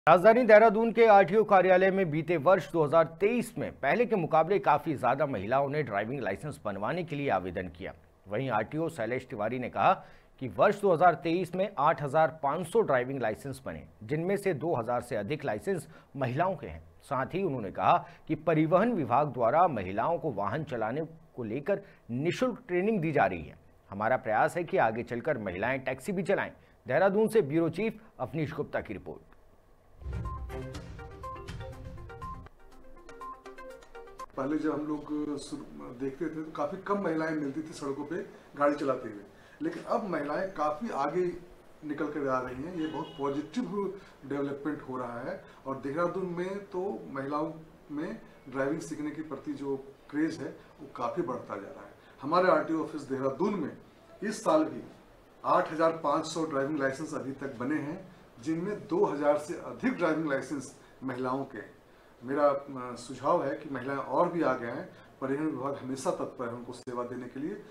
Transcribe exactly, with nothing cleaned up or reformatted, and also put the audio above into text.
राजधानी देहरादून के आरटीओ कार्यालय में बीते वर्ष दो हज़ार तेईस में पहले के मुकाबले काफी ज्यादा महिलाओं ने ड्राइविंग लाइसेंस बनवाने के लिए आवेदन किया। वहीं आरटीओ शैलेश तिवारी ने कहा कि वर्ष दो हज़ार तेईस में आठ हज़ार पाँच सौ ड्राइविंग लाइसेंस बने, जिनमें से दो हज़ार से अधिक लाइसेंस महिलाओं के हैं। साथ ही उन्होंने कहा कि परिवहन विभाग द्वारा महिलाओं को वाहन चलाने को लेकर निःशुल्क ट्रेनिंग दी जा रही है। हमारा प्रयास है कि आगे चलकर महिलाएं टैक्सी भी चलाएं। देहरादून से ब्यूरो चीफ अवनीश गुप्ता की रिपोर्ट। पहले जब हम लोग देखते थे तो काफी कम महिलाएं मिलती थी सड़कों पे गाड़ी चलाते हुए, लेकिन अब महिलाएं काफी आगे निकल कर आ रही हैं। ये बहुत पॉजिटिव डेवलपमेंट हो रहा है और देहरादून में तो महिलाओं में ड्राइविंग सीखने के प्रति जो क्रेज है वो काफी बढ़ता जा रहा है। हमारे आरटीओ ऑफिस देहरादून में इस साल भी आठ हज़ार पाँच सौ ड्राइविंग लाइसेंस अभी तक बने हैं, जिनमें दो हज़ार से अधिक ड्राइविंग लाइसेंस महिलाओं के। मेरा सुझाव है कि महिलाएं और भी आगे आएं। परिवहन विभाग हमेशा तत्पर है उनको सेवा देने के लिए।